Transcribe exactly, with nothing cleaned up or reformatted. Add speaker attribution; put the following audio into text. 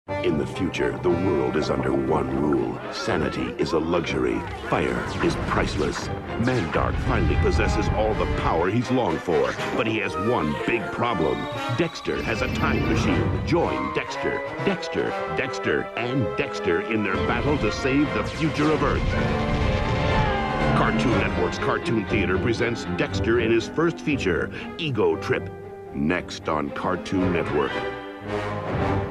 Speaker 1: In the future, the world is under one rule. Sanity is a luxury. Fire is priceless. Mandark finally possesses all the power he's longed for, but he has one big problem. Dexter has a time machine. Join Dexter, Dexter, Dexter, and Dexter in their battle to save the future of Earth. Cartoon Network's Cartoon Theater presents Dexter in his first feature, Ego Trip. Next on Cartoon Network.